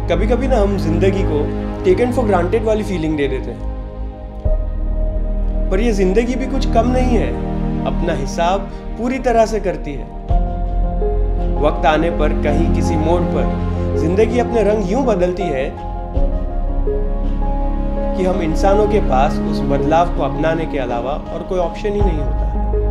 कभी कभी ना हम जिंदगी को टेकन फॉर ग्रांटेड वाली फीलिंग दे देते हैं, पर ये जिंदगी भी कुछ कम नहीं है, अपना हिसाब पूरी तरह से करती है। वक्त आने पर कहीं किसी मोड़ पर जिंदगी अपने रंग यूं बदलती है कि हम इंसानों के पास उस बदलाव को अपनाने के अलावा और कोई ऑप्शन ही नहीं होता।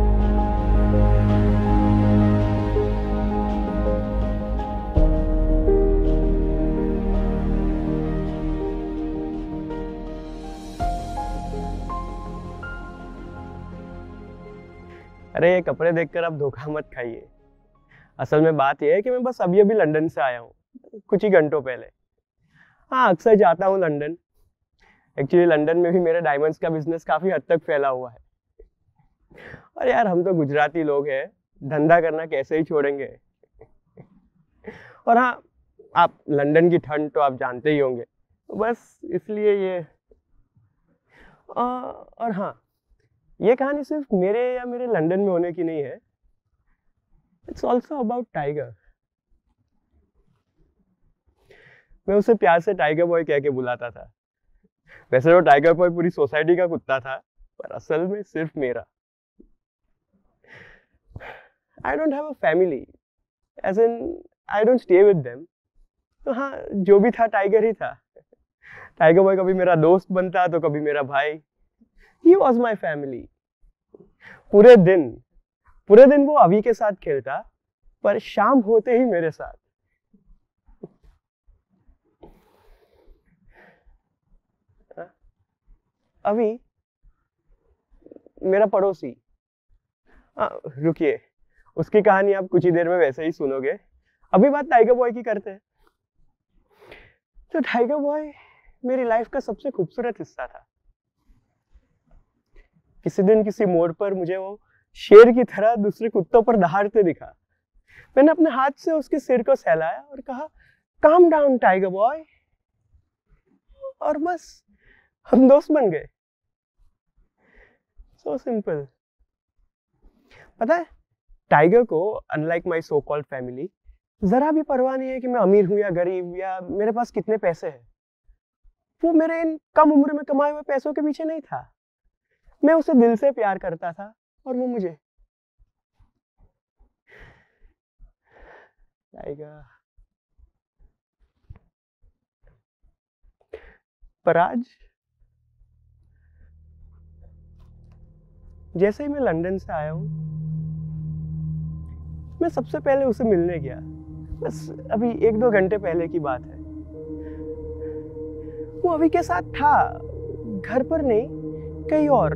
अरे ये कपड़े देखकर आप धोखा मत खाइए। असल में बात यह है कि मैं बस अभी अभी लंदन से आया हूँ, कुछ ही घंटों पहले। हाँ, अक्सर जाता हूँ लंदन। एक्चुअली लंदन में भी मेरे डायमंड्स का बिजनेस काफी हद तक फैला हुआ है। और यार हम तो गुजराती लोग हैं, धंधा करना कैसे ही छोड़ेंगे। और हाँ, आप लंदन की ठंड तो आप जानते ही होंगे, बस इसलिए ये और हाँ, ये कहानी सिर्फ मेरे या मेरे लंदन में होने की नहीं है। It's also about Tiger. मैं उसे प्यार से टाइगर बॉय कह के बुलाता था। वैसे वो टाइगर बॉय पूरी सोसाइटी का कुत्ता था, पर असल में सिर्फ मेरा। I don't have a family, as in I don't stay with them. तो हाँ, जो भी था टाइगर ही था। टाइगर बॉय कभी मेरा दोस्त बनता तो कभी मेरा भाई। He was my family. पूरे दिन वो अभी के साथ खेलता, पर शाम होते ही मेरे साथ। अभी मेरा पड़ोसी, रुकिए, उसकी कहानी आप कुछ ही देर में वैसे ही सुनोगे। अभी बात टाइगर बॉय की करते हैं। तो टाइगर बॉय मेरी लाइफ का सबसे खूबसूरत हिस्सा था। किसी दिन किसी मोड़ पर मुझे वो शेर की तरह दूसरे कुत्तों पर दहाड़ते दिखा। मैंने अपने हाथ से उसके सिर को सहलाया और कहा, काम डाउन टाइगर बॉय। और बस हम दोस्त बन गए। So simple. पता है, टाइगर को unlike my so called family जरा भी परवाह नहीं है कि मैं अमीर हूं या गरीब या मेरे पास कितने पैसे हैं। वो मेरे इन कम उम्र में कमाए हुए पैसों के पीछे नहीं था। मैं उसे दिल से प्यार करता था और वो मुझे। टाइगर। पर आज जैसे ही मैं लंदन से आया हूं, मैं सबसे पहले उसे मिलने गया। बस अभी 1-2 घंटे पहले की बात है। वो अभी के साथ था, घर पर नहीं, कहीं और।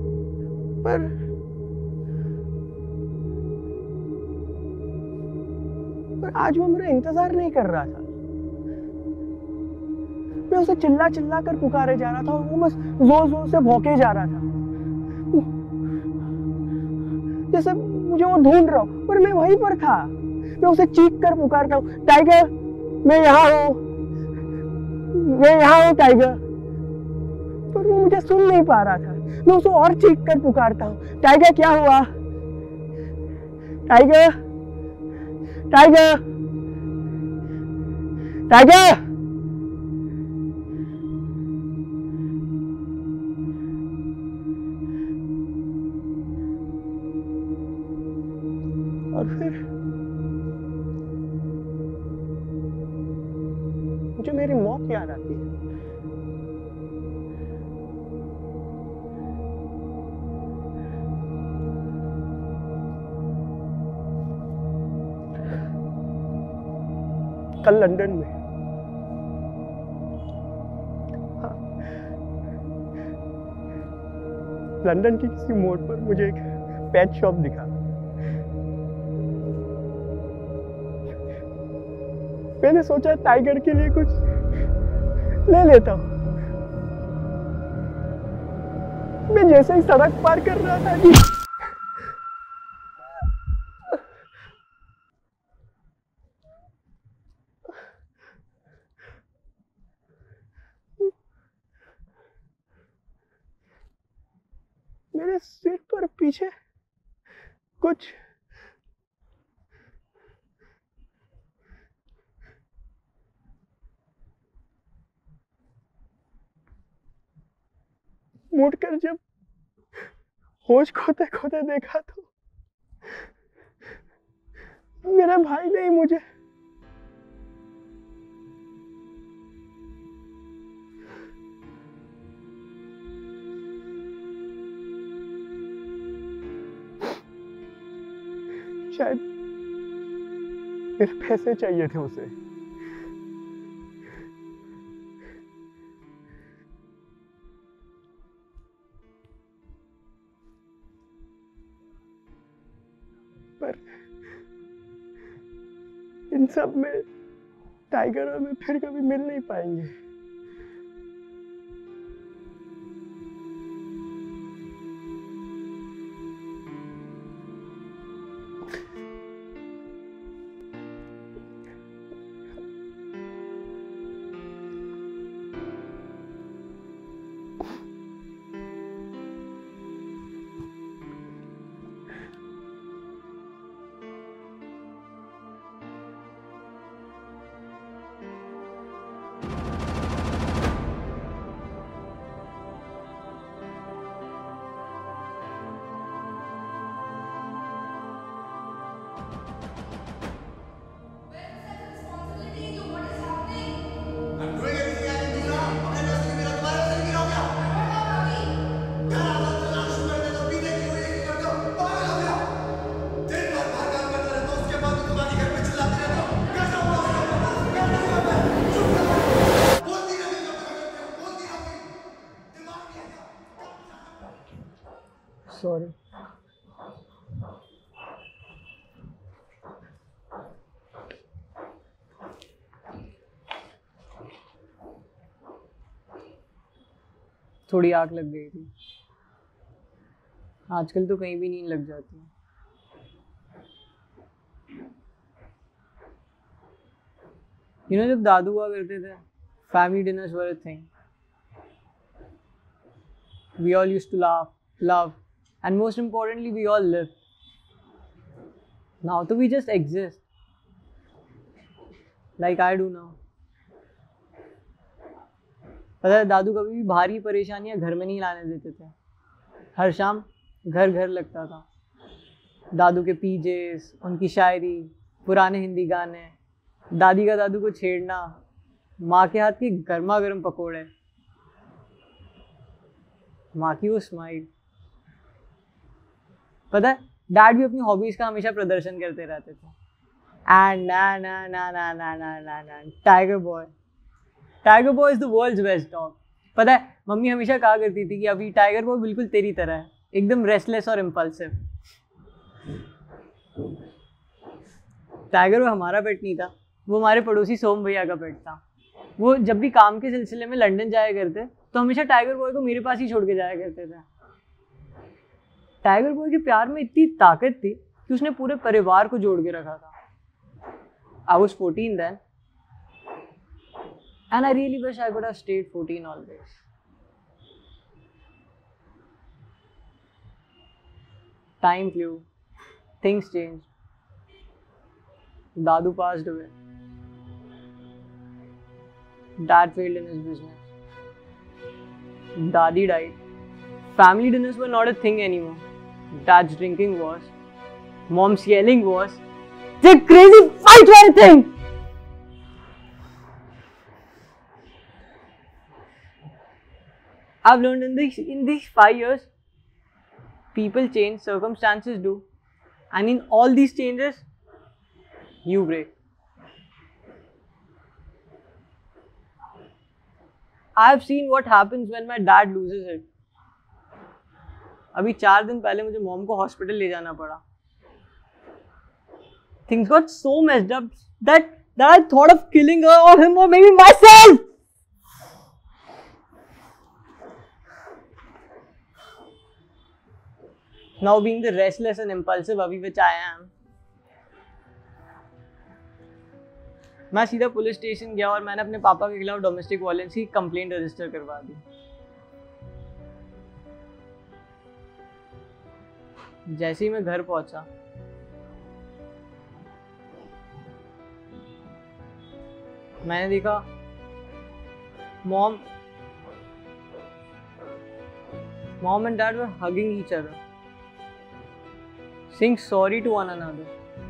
पर आज वो मेरा इंतजार नहीं कर रहा था। मैं उसे चिल्ला चिल्ला कर पुकारे जा रहा था और वो बस जोर जोर से भौंके जा रहा था, जैसे मुझे वो ढूंढ रहा हो। पर मैं वहीं पर था। मैं उसे चीख कर पुकारता हूँ, टाइगर मैं यहाँ हूँ, मैं यहाँ हूँ टाइगर। पर वो मुझे सुन नहीं पा रहा था। मैं उसे और चीख कर पुकारता हूँ, टाइगर क्या हुआ, टाइगर टाइगर टाइगर। और फिर मुझे मेरी मौत याद आती है। कल लंदन में, हाँ, लंदन की किसी मोड़ पर मुझे एक पेट शॉप दिखा। मैंने सोचा टाइगर के लिए कुछ ले लेता हूं। मैं जैसे ही सड़क पार कर रहा था कि मेरे सिर पर पीछे कुछ मुड़कर जब होश खोते खोते देखा तो मेरे भाई ने ही मुझे शायद मेरे पैसे चाहिए थे उसे। पर इन सब में टाइगर और मैं फिर कभी मिल नहीं पाएंगे। सॉरी। थोड़ी आग लग गई थी। आजकल तो कहीं भी नींद लग जाती है। जब दादू हुआ करते थे, family dinners were a thing. We all used to laugh, love, and most importantly, we all live. Now, तो we just exist, like I do now. पता है, दादू कभी भी भारी परेशानियां घर में नहीं लाने देते थे। हर शाम घर घर लगता था। दादू के पीजेस, उनकी शायरी, पुराने हिंदी गाने, दादी का दादू को छेड़ना, माँ के हाथ के गर्मा गर्म पकोड़े, माँ की वो स्माइल। पता है, डैड भी अपनी हॉबीज का हमेशा प्रदर्शन करते रहते थे। एंड ना ना ना ना ना ना ना ना tiger boy is the world's best dog. पता है, मम्मी हमेशा कहा करती थी कि अभी टाइगर बॉय बिल्कुल तेरी तरह है, एकदम रेस्टलेस और इम्पल्सिव। टाइगर बॉय हमारा पेट नहीं था, वो हमारे पड़ोसी सोम भैया का पेट था। वो जब भी काम के सिलसिले में लंदन जाया करते तो हमेशा टाइगर बॉय को मेरे पास ही छोड़ के जाया करते थे। टाइगर बॉय के प्यार में इतनी ताकत थी कि उसने पूरे परिवार को जोड़ के रखा था। I was 14 then, and I really wish I could have stayed 14 always. Time flew, things changed. Dadu passed away. Dad failed in his business. Dadi died. Family dinners were not a thing anymore. Dad's drinking was. Mom's yelling was. The crazy fight for a thing! I've learned in these 5 years, people change, circumstances do, and in all these changes, you break. I've seen what happens when my dad loses it. अभी 4 दिन पहले मुझे mom को hospital ले जाना पड़ा. Things got so messed up that I thought of killing her or him or maybe myself. Now being the restless and impulsive Avi which I am, मैं सीधा पुलिस स्टेशन गया और मैंने अपने पापा के खिलाफ डोमेस्टिक वायलेंस की कंप्लेंट रजिस्टर करवा दी. जैसे ही मैं घर पहुंचा, मैंने देखा mom Mom and dad were hugging each other, saying sorry to one another,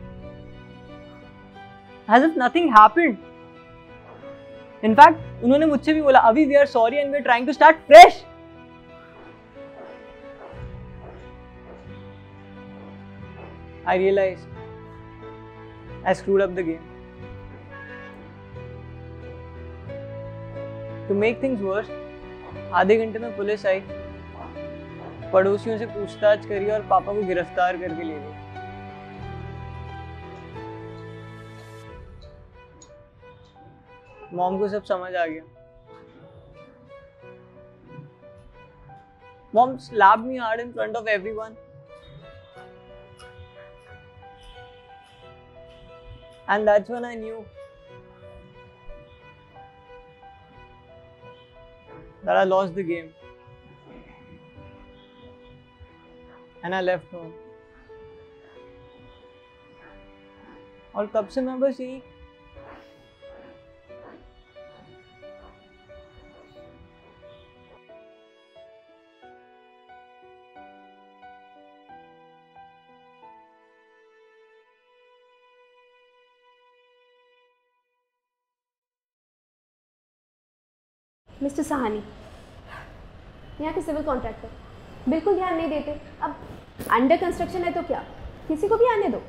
as if nothing happened. In fact, उन्होंने मुझसे भी बोला, अभी we are sorry and we are trying to start fresh. I realized I screwed up the game. To make things worse, आधे घंटे में police आई, पड़ोसियों से पूछताछ करी और पापा को गिरफ्तार करके ले गई। मॉम को सब समझ आ गया। Mom slapped me hard in front of everyone. And that's when I knew that I lost the game. And I left home. और तब से मैं बस यही मिस्टर सहानी, यहाँ के सिविल कॉन्ट्रैक्टर बिल्कुल ध्यान नहीं देते। अब अंडर कंस्ट्रक्शन है तो क्या, किसी को भी आने दो।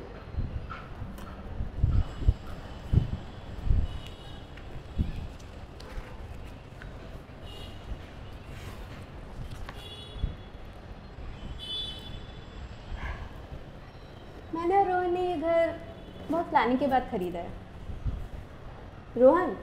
मैंने और रोहन ने ये घर बहुत प्लानिंग के बाद खरीदा है। रोहन,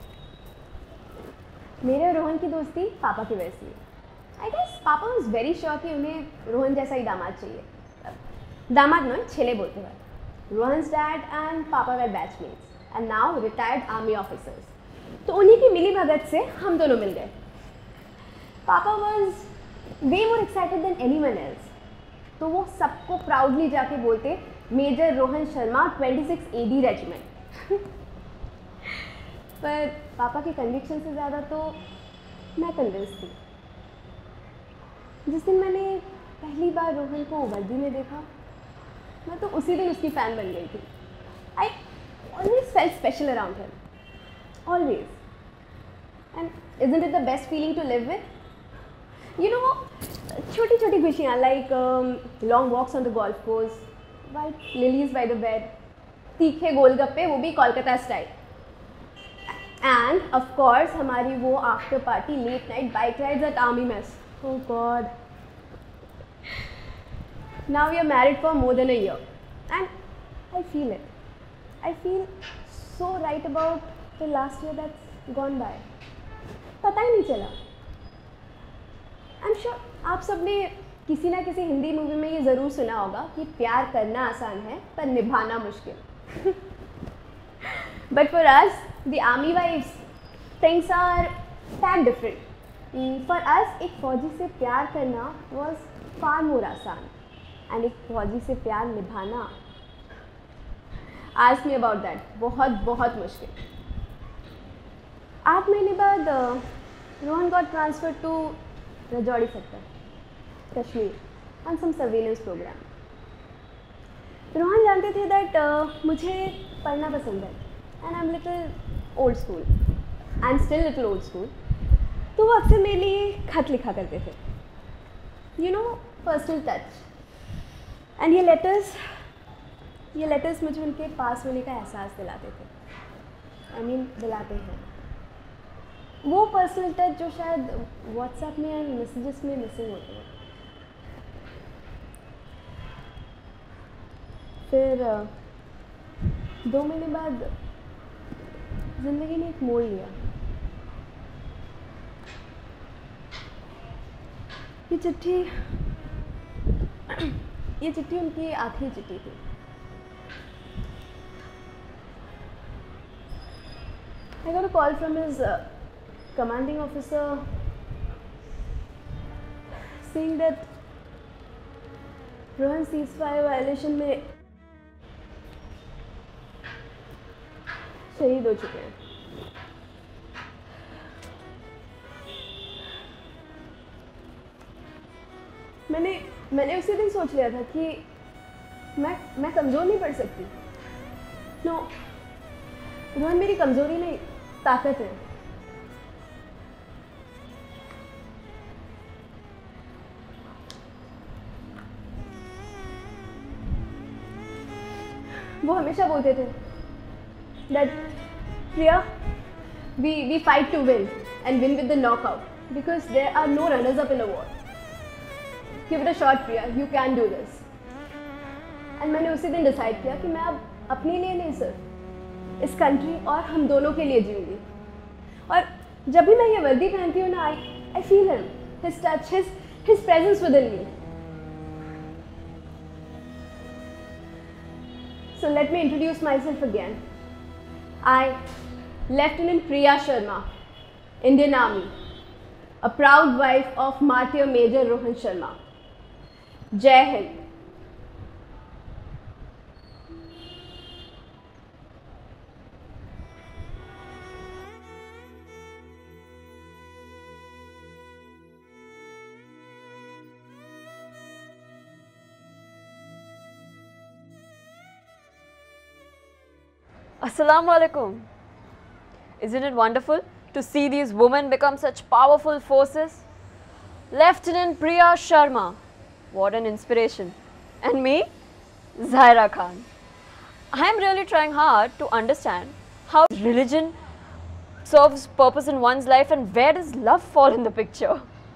मेरे और रोहन की दोस्ती पापा की वजह से है। आई गेस पापा वाज वेरी श्योर कि उन्हें रोहन जैसा ही दामाद चाहिए। दामाद नहीं, छेले बोलते हैं। रोहन्स डैड एंड पापा were batchmates and now retired army officers. तो उन्हीं की मिली भगत से हम दोनों मिल गए। पापा was way more excited than anyone else. तो वो सबको प्राउडली जाके बोलते, major Rohan Sharma 26 AD regiment. पर पापा के कन्विक्शन से ज़्यादा तो मैं कन्विंस थी। जिस दिन मैंने पहली बार रोहन को वर्दी में देखा, मैं तो उसी दिन उसकी फ़ैन बन गई थी। I always felt special around him, always. And isn't it the best feeling to live with? You know, छोटी छोटी खुशियाँ like long walks on the golf course, white lilies by the bed, तीखे गोलगप्पे, वो भी Kolkata style, and of course हमारी वो after party late night bike rides at army mess. Oh God, now we are married for more than a year and I feel it. I feel so right about the last year that's gone by. पता ही नहीं चला। I am sure आप सब ने किसी ना किसी हिंदी मूवी में ये ज़रूर सुना होगा कि प्यार करना आसान है पर निभाना मुश्किल। But for us the army wives things are tad different. For us एक फ़ौजी से प्यार करना वॉज फार मोर आसान एंड एक फ़ौजी से प्यार निभाना, आस्क मी अबाउट दैट, बहुत बहुत मुश्किल। 8 महीने बाद Rohan got transfer to Rajouri sector, Kashmir, on some surveillance program. Rohan जानते थे दैट मुझे पढ़ना पसंद है and I am little old school, I am still little old school. तो वो अक्सर मेरे लिए खत लिखा करते थे, you know, personal touch. And ये लेटर्स मुझे उनके पास होने का एहसास दिलाते थे। आई मीन दिलाते हैं। वो पर्सनल टच जो शायद व्हाट्सएप में एंड मैसेजेस में मिसिंग होते हैं। फिर 2 महीने बाद ज़िंदगी ने एक मोड़ लिया। ये चिट्ठी उनकी आखिरी चिट्ठी थी। I got a call from his commanding officer saying that Rohan ceasefire violation में शहीद हो चुके हैं। मैंने मैंने उसी दिन सोच लिया था कि मैं कमज़ोर नहीं पड़ सकती। नो रोहन, मेरी कमज़ोरी नहीं, ताकत है। वो हमेशा बोलते थे that Priya, we fight to win and win with the knockout because there are no runners up in a war. Give it a shot, Priya, you can do this. And मैंने उसी दिन डिसाइड किया कि मैं अब अपने लिए नहीं, सिर्फ इस कंट्री और हम दोनों के लिए जीऊंगी। और जब भी मैं ये वर्दी पहनती हूँ ना, I feel him, his touch, his presence within me. So let me introduce myself again. I, Lieutenant Priya Sharma, Indian Army, a proud wife of Martyr Major Rohan Sharma. Jai Hind. Assalamu alaikum. Isn't it wonderful to see these women become such powerful forces? Lieutenant Priya Sharma, what an inspiration. And me, Zaira Khan. I am really trying hard to understand how religion serves purpose in one's life and where does love fall in the picture.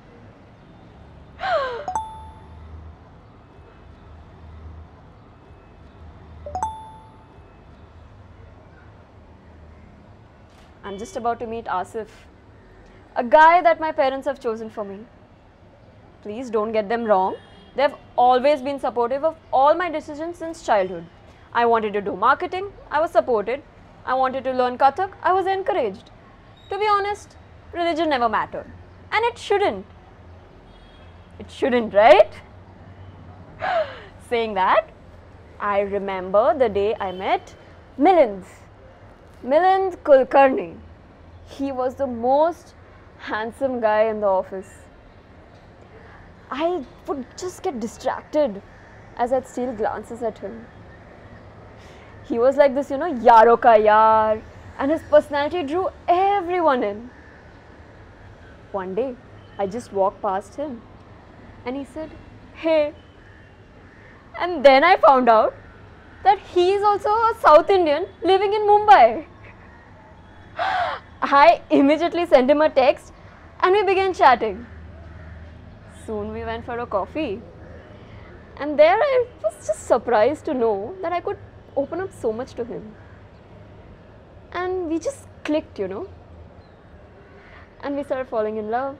I'm just about to meet Asif, a guy that my parents have chosen for me. Please don't get them wrong. They've always been supportive of all my decisions since childhood. I wanted to do marketing, I was supported. I wanted to learn Kathak, I was encouraged. To be honest, religion never mattered. And it shouldn't. It shouldn't, right? Saying that, I remember the day I met Milind Kulkarni. He was the most handsome guy in the office. I would just get distracted as I'd steal glances at him. He was like this, yaro ka yaar, and his personality drew everyone in. One day, I just walked past him and he said, "Hey." And then I found out that he is also a South Indian living in Mumbai. I immediately sent him a text and we began chatting. Soon we went for a coffee. And there I was just surprised to know that I could open up so much to him. And we just clicked, And we started falling in love.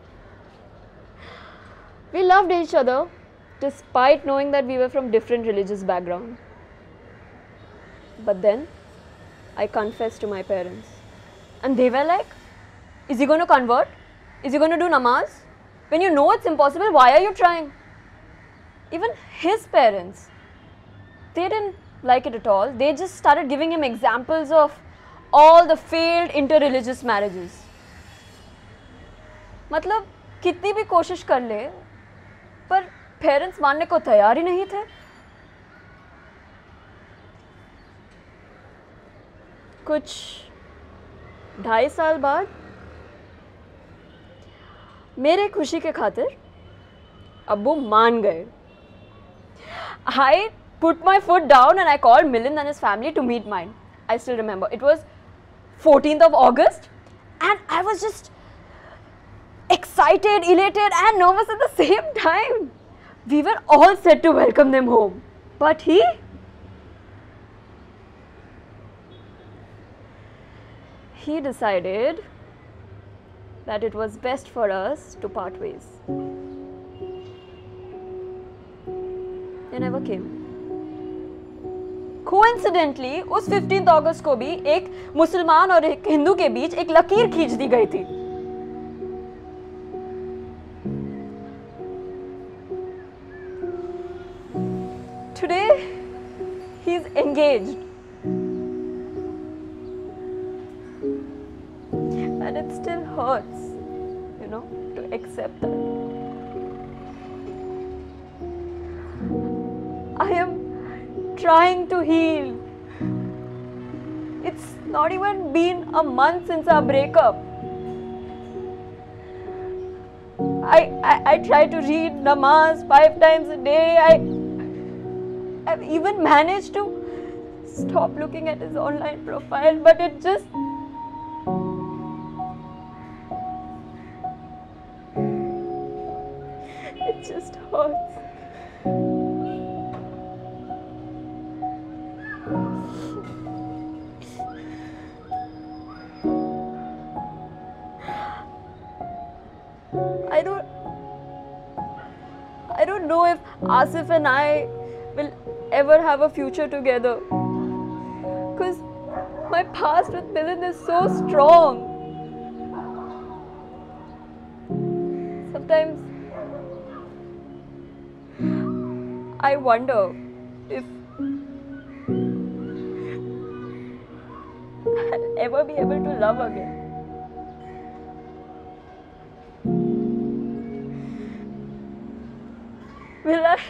We loved each other despite knowing that we were from different religious backgrounds. But then I confessed to my parents. And they were like, "Is he going to convert? Is he going to do namaz? When you know it's impossible, why are you trying?" Even his parents, they didn't like it at all. They just started giving him examples of all the failed interreligious marriages. मतलब कितनी भी कोशिश कर ले, पर parents मानने को तैयार ही नहीं थे. कुछ 2.5 साल बाद मेरे खुशी के खातिर अब्बू मान गए. I put my foot down and I called Milind and his family to meet mine. I still remember. It was 14th of August and I was just excited, elated and nervous at the same time. We were all set to welcome them home. But he decided that it was best for us to part ways. They never came. Coincidentally, उस 15th अगस्त को भी एक मुसलमान और एक हिंदू के बीच एक लकीर खींच दी गई थी. Today, he's engaged. And it still hurts, to accept that. am trying to heal. It's not even been a month since our breakup. I try to read namaz 5 times a day. I've even managed to stop looking at his online profile, but it just hurts. I don't know if Asif and I will ever have a future together, because my past with Milind is so strong. Sometimes I wonder if I'll ever be able to love again. Will I?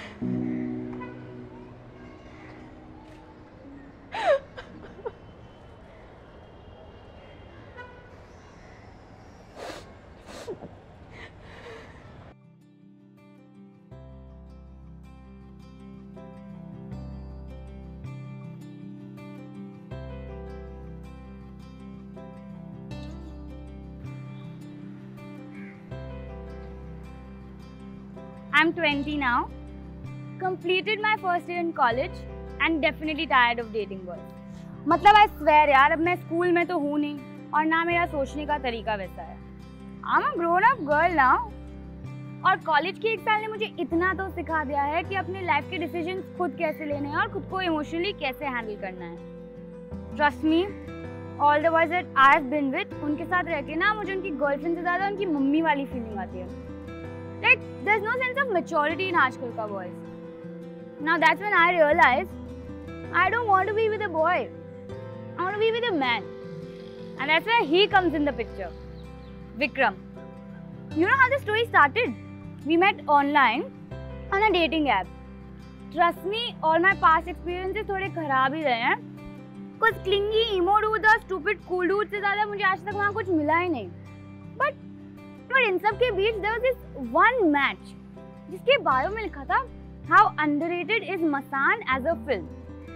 I'm 20 now, completed my first year in college and definitely tired of dating boys. मतलब I swear यार, अब मैं school में तो हूँ नहीं और ना मेरा सोचने का तरीका वैसा है. I'm a grown up girl now. और कॉलेज के 1 साल ने मुझे इतना तो सिखा दिया है कि अपने लाइफ के डिसीजंस खुद कैसे लेने हैं और खुद को इमोशनली कैसे हैंडल करना है. Trust me, all the boys that I've been with, उनके साथ रह के ना मुझे उनकी गर्लफ्रेंड से ज़्यादा उनकी मम्मी वाली फीलिंग आती है. Like, there's no sense of maturity in आजकल का boys. Now that's when I realized I don't want to be with a boy. I want to be with a man. And that's where he comes in the picture. Vikram. You know how the story started? We met online on a dating app. Trust me, all my past experiences थोड़े खराब ही रहे हैं. कुछ clingy, emo dude और stupid cool dude से ज़्यादा मुझे आज तक वहाँ कुछ मिला ही नहीं. But इन सब के बीच there was this one match जिसके बायो में लिखा था how underrated is Masan as a film.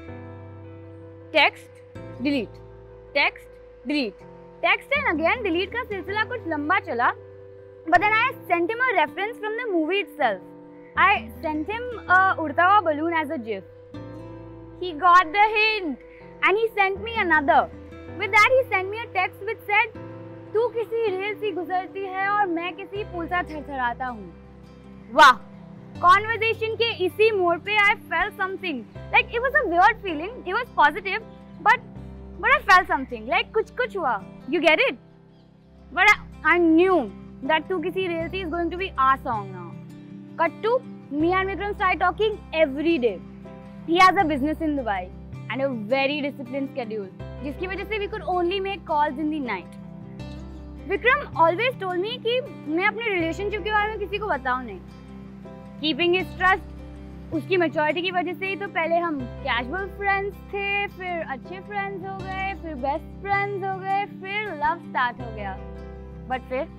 Text, delete, text, delete, text and again delete का सिलसिला कुछ लंबा चला. But then I sent him a reference from the movie itself. I sent him a उड़ता हुआ balloon as a gif. He got the hint and he sent me another. With that he sent me a text which said, तू किसी रेल सी गुजरती है और मैं किसी पुल सा थरथराता हूँ. वाह! Conversation के इसी मोड़ पे I felt something. Like it was a weird feeling. It was positive, but I felt something. Like कुछ हुआ. You get it? But I knew that तू किसी रेल सी is going to be our song now. Cut to me and Vikram started talking every day. He has a business in Dubai and a very disciplined schedule, जिसकी वजह से we could only make calls in the night. Vikram always told me कि मैं अपने relationship के बारे में किसी को बताऊं नहीं. Keeping his trust, उसकी मैच्योरिटी की वजह से ही तो पहले हम कैजुअल फ्रेंड्स थे, फिर अच्छे फ्रेंड्स हो गए, फिर बेस्ट फ्रेंड्स हो गए, फिर लव स्टार्ट हो गया. बट फिर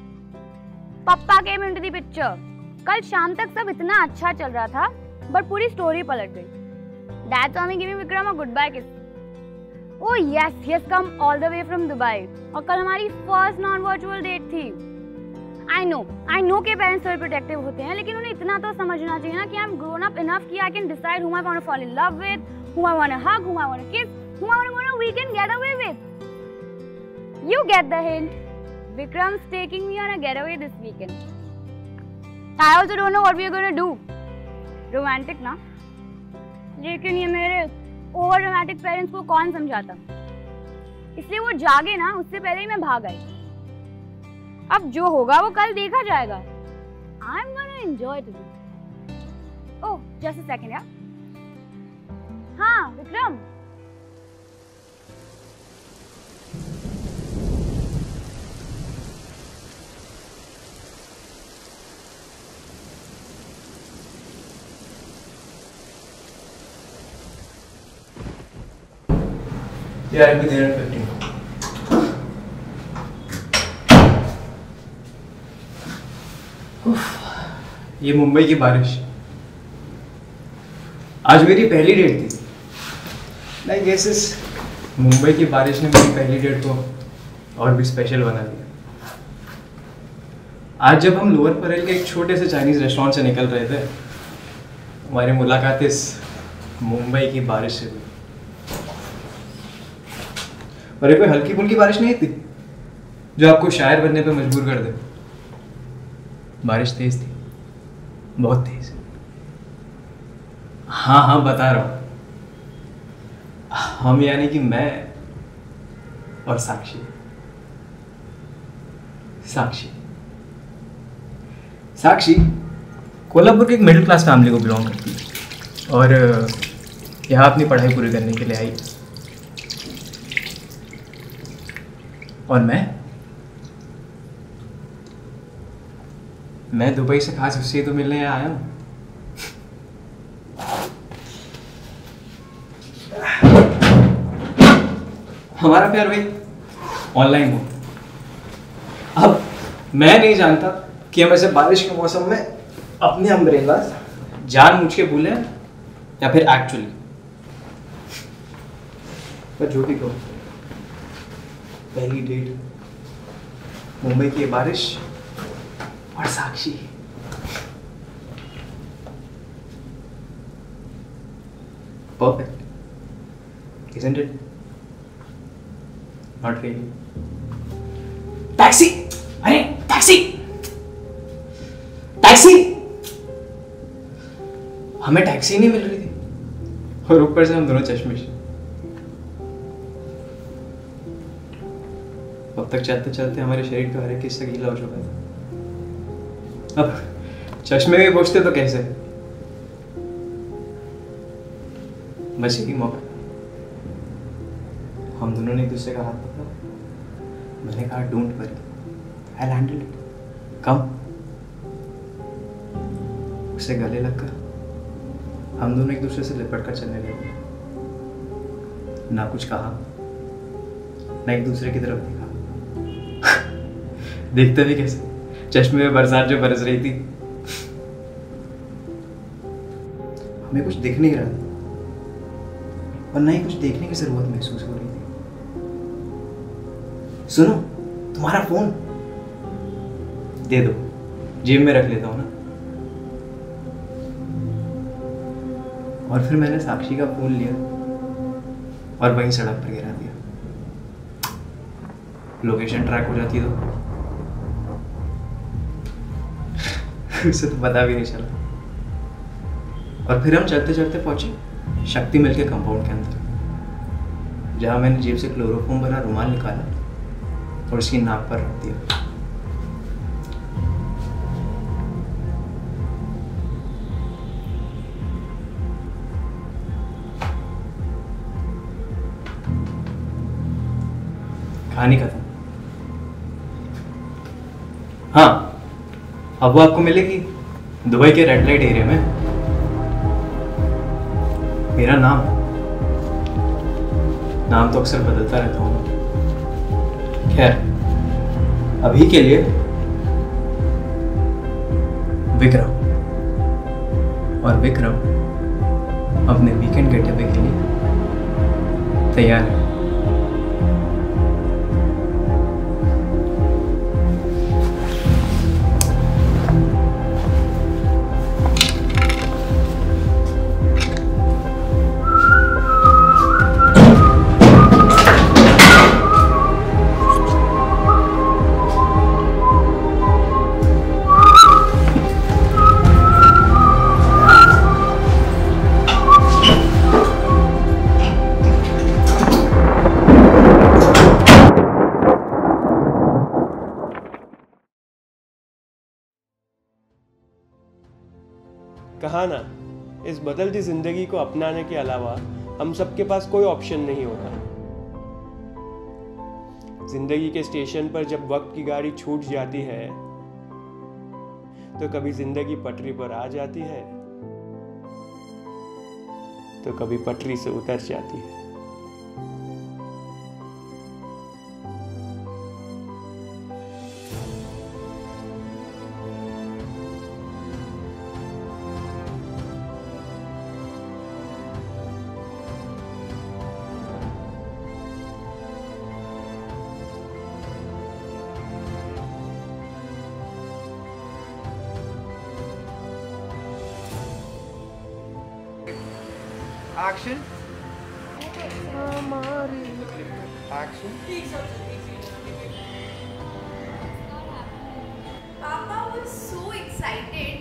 पप्पा केम इनटू द पिक्चर. कल शाम तक सब इतना अच्छा चल रहा था, बट पूरी स्टोरी पलट गई. Dad saw me giving Vikram a goodbye kiss. Oh yes, he has come all the way from Dubai. और कल हमारी फर्स्ट नॉन वर्चुअल डेट थी. I know के पेरेंट्स थोड़े प्रोटेक्टिव होते हैं, लेकिन उन्हें इतना तो समझना चाहिए ना कि I'm grown up enough कि I can decide whom I want to fall in love with, whom I want to hug, whom I want to kiss, whom I want to go on a weekend getaway with. You get the hint. Vikram's taking me on a getaway this weekend. I also don't know what we are going to do. Romantic ना? लेकिन ये मेरे over dramatic parents को कौन समझाता. इसलिए वो जागे ना, उससे पहले ही मैं भाग आई. अब जो होगा वो कल देखा जाएगा. I'm gonna enjoy today. Oh, just a second, यार. हाँ, Vikram. Yeah, I'll be there at 15. ये मुंबई की बारिश। आज मेरी पहली डेट थी। आई गेस इस मुंबई की बारिश ने मेरी पहली डेट को और भी स्पेशल बना दिया। आज जब हम लोअर परेल के एक छोटे से चाइनीज रेस्टोरेंट से निकल रहे थे, हमारी मुलाकात इस मुंबई की बारिश से हुई। और ये कोई हल्की फुल्की बारिश नहीं थी जो आपको शायर बनने पे मजबूर कर दे। बारिश तेज थी, बहुत तेज। हाँ बता रहा हूँ, हम यानी कि मैं और साक्षी। साक्षी कोल्हापुर के एक मिडिल क्लास फैमिली को बिलोंग करती है और यहाँ अपनी पढ़ाई पूरी करने के लिए आई। और मैं दुबई से खास उससे तो मिलने आया हूँ। हमारा प्यार भाई ऑनलाइन हुआ। अब मैं नहीं जानता कि हम ऐसे बारिश के मौसम में अपने अम्ब्रेला जानबूझ के भूले या फिर एक्चुअली, पर जो भी कहो, पहली डेट, मुंबई की बारिश और Sakshi. Perfect, isn't it? Not really. Taxi! अरे टैक्सी! टैक्सी! हमें टैक्सी नहीं मिल रही थी और ऊपर से हम दोनों चश्मिश। अब तक चलते चलते हमारे शरीर का हर एक हिस्सा गीला हो चुका था। अब चश्मे भी पहुंचते तो कैसे? बस यही मौका। हम दोनों ने एक दूसरे का हाथ पकड़ा। मैंने कहा don't worry, I handle it, come. उसे गले लगकर हम दोनों एक दूसरे से लिपट कर चलने लगे। ना कुछ कहा, ना एक दूसरे की तरफ देखा। देखते भी कैसे, चश्मे में बरसात जो बरस रही थी। हमें कुछ दिख नहीं रहा और ना ही कुछ देखने की जरूरत महसूस हो रही थी। सुनो, तुम्हारा फोन दे दो, जेब में रख लेता हूं ना। और फिर मैंने साक्षी का फोन लिया और वहीं सड़क पर गिरा दिया। लोकेशन ट्रैक हो जाती तो उसे तो पता भी नहीं चला। और फिर हम चलते चलते पहुंचे शक्ति मिल के कंपाउंड के अंदर, जहां मैंने जेब से क्लोरोफॉर्म भरा रुमाल निकाला और उसकी नाक पर रख दिया। कहानी खत्म। हाँ, अब वो आपको मिलेगी दुबई के रेड लाइट एरिया में। मेरा नाम तो अक्सर बदलता रहता हूँ। खैर, अभी के लिए विक्रम। और विक्रम अपने वीकेंड गेटअवे के लिए तैयार है। कहा ना, इस बदलती जिंदगी को अपनाने के अलावा हम सबके पास कोई ऑप्शन नहीं होता। जिंदगी के स्टेशन पर जब वक्त की गाड़ी छूट जाती है तो कभी जिंदगी पटरी पर आ जाती है तो कभी पटरी से उतर जाती है। Action action Papa was so excited.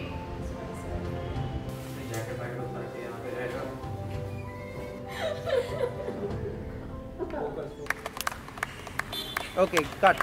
Jacket packet उतार के यहाँ पे रहेगा। Okay cut